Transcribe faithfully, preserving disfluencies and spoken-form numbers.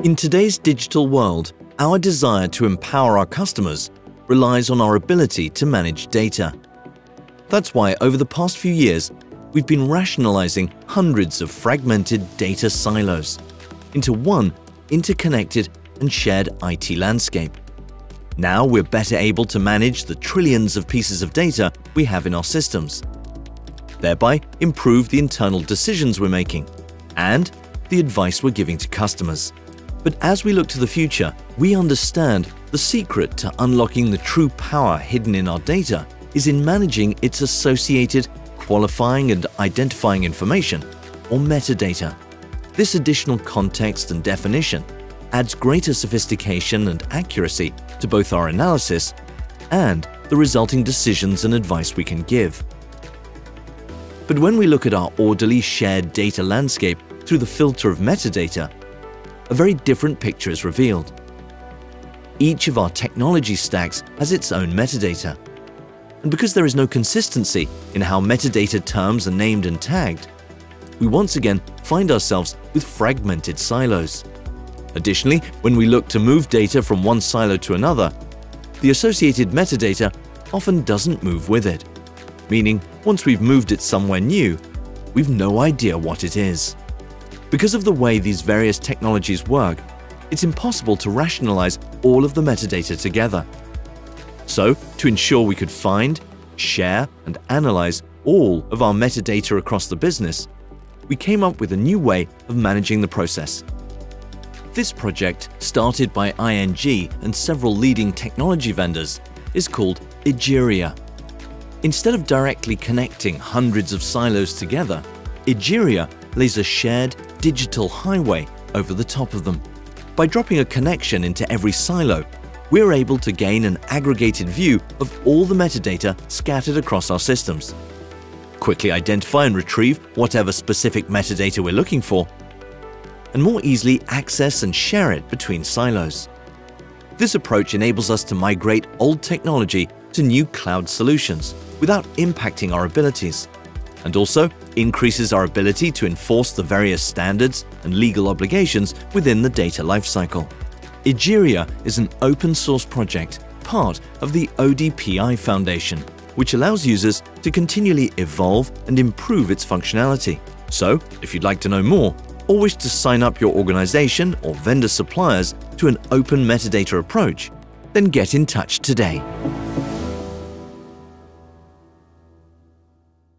In today's digital world, our desire to empower our customers relies on our ability to manage data. That's why over the past few years, we've been rationalizing hundreds of fragmented data silos into one interconnected and shared I T landscape. Now we're better able to manage the trillions of pieces of data we have in our systems, thereby improve the internal decisions we're making and the advice we're giving to customers. But as we look to the future, we understand the secret to unlocking the true power hidden in our data is in managing its associated qualifying and identifying information, or metadata. This additional context and definition adds greater sophistication and accuracy to both our analysis and the resulting decisions and advice we can give. But when we look at our orderly shared data landscape through the filter of metadata, a very different picture is revealed. Each of our technology stacks has its own metadata. And because there is no consistency in how metadata terms are named and tagged, we once again find ourselves with fragmented silos. Additionally, when we look to move data from one silo to another, the associated metadata often doesn't move with it, meaning once we've moved it somewhere new, we've no idea what it is. Because of the way these various technologies work, it's impossible to rationalize all of the metadata together. So, to ensure we could find, share, and analyze all of our metadata across the business, we came up with a new way of managing the process. This project, started by I N G and several leading technology vendors, is called Egeria. Instead of directly connecting hundreds of silos together, Egeria lays a shared digital highway over the top of them. By dropping a connection into every silo, we're able to gain an aggregated view of all the metadata scattered across our systems, quickly identify and retrieve whatever specific metadata we're looking for, and more easily access and share it between silos. This approach enables us to migrate old technology to new cloud solutions without impacting our abilities, and also increases our ability to enforce the various standards and legal obligations within the data lifecycle. Egeria is an open-source project, part of the O D P I Foundation, which allows users to continually evolve and improve its functionality. So, if you'd like to know more, or wish to sign up your organization or vendor suppliers to an open metadata approach, then get in touch today.